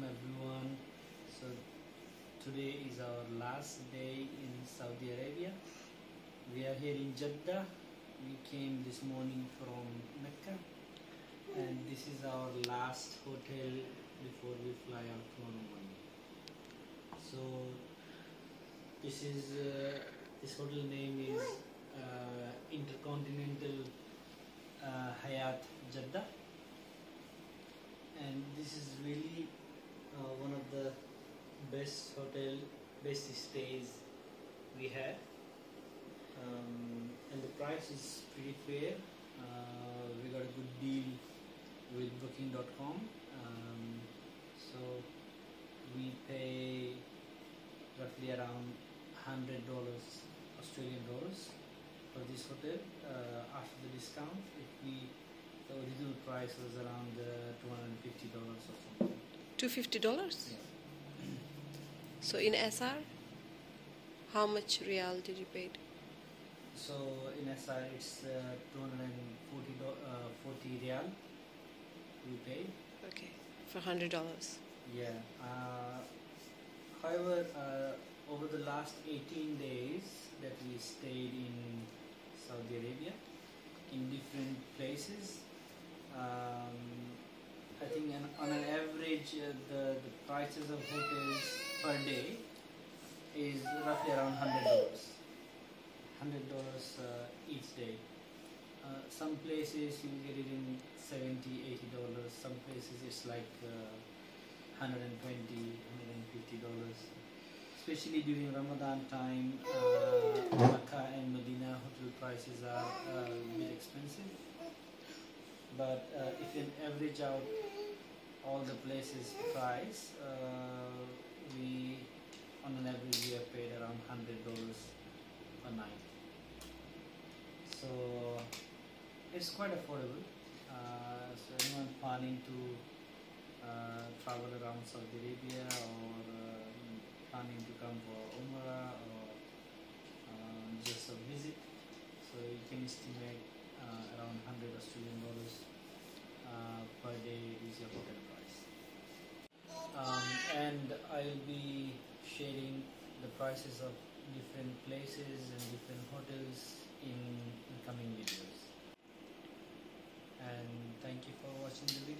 everyone. So today is our last day in Saudi Arabia. We are here in Jeddah. We came this morning from Mecca, and this is our last hotel before we fly out tomorrow morning. So this hotel name is Intercontinental Hayat Jeddah, and this is really one of the best stays we had, and the price is pretty fair. We got a good deal with booking.com, so we pay roughly around $100 Australian dollars for this hotel after the discount. The original price was around $250 or something. $250? Yeah. So in SR, how much real did you pay? So in SR it's 240 real we paid. Okay, for $100. Yeah. However, over the last 18 days that we stayed in Saudi Arabia, in different places, I think on an average the prices of hotels per day is roughly around $100 each day. Some places you get it in $70-$80. Some places it's like $120-$150. Especially during Ramadan time, Makkah and Medina hotel prices are a bit expensive. But if you average out all the places price, on an average we have paid around $100 a night. So it's quite affordable. So anyone planning to travel around Saudi Arabia, or planning to come for Umrah, or just a visit, so you can estimate around $100 Australian dollars per day is your hotel price. And I'll be sharing the prices of different places and different hotels in the coming videos. And thank you for watching the video.